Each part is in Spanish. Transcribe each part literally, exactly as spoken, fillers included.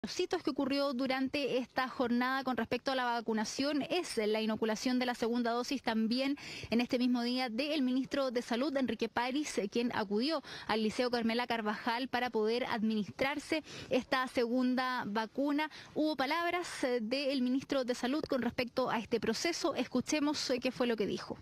Los hitos que ocurrió durante esta jornada con respecto a la vacunación es la inoculación de la segunda dosis también en este mismo día del ministro de Salud, Enrique París, quien acudió al Liceo Carmela Carvajal para poder administrarse esta segunda vacuna. Hubo palabras del ministro de Salud con respecto a este proceso. Escuchemos qué fue lo que dijo.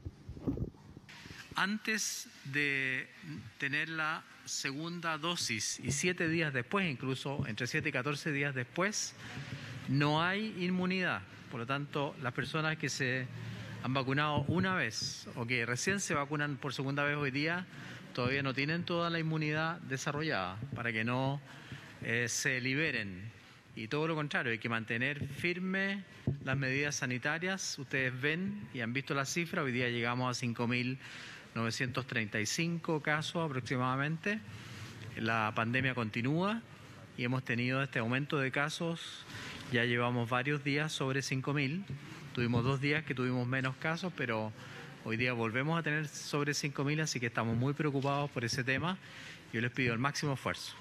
Antes de tener la segunda dosis y siete días después, incluso entre siete y catorce días después, no hay inmunidad. Por lo tanto, las personas que se han vacunado una vez o que recién se vacunan por segunda vez hoy día, todavía no tienen toda la inmunidad desarrollada para que no eh, se liberen. Y todo lo contrario, hay que mantener firmes las medidas sanitarias. Ustedes ven y han visto las cifras, hoy día llegamos a cinco mil novecientos treinta y cinco casos aproximadamente. La pandemia continúa y hemos tenido este aumento de casos. Ya llevamos varios días sobre cinco mil. Tuvimos dos días que tuvimos menos casos, pero hoy día volvemos a tener sobre cinco mil, así que estamos muy preocupados por ese tema. Yo les pido el máximo esfuerzo.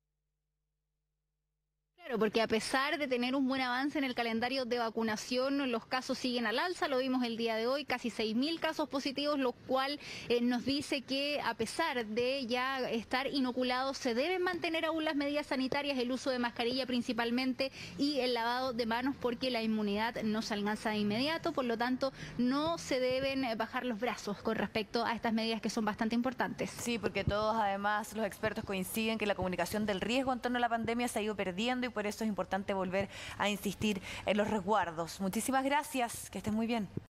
Claro, porque a pesar de tener un buen avance en el calendario de vacunación, los casos siguen al alza, lo vimos el día de hoy, casi seis mil casos positivos, lo cual eh, nos dice que a pesar de ya estar inoculados, se deben mantener aún las medidas sanitarias, el uso de mascarilla principalmente y el lavado de manos, porque la inmunidad no se alcanza de inmediato, por lo tanto no se deben bajar los brazos con respecto a estas medidas que son bastante importantes. Sí, porque todos además los expertos coinciden que la comunicación del riesgo en torno a la pandemia se ha ido perdiendo y por eso es importante volver a insistir en los resguardos. Muchísimas gracias, que estén muy bien.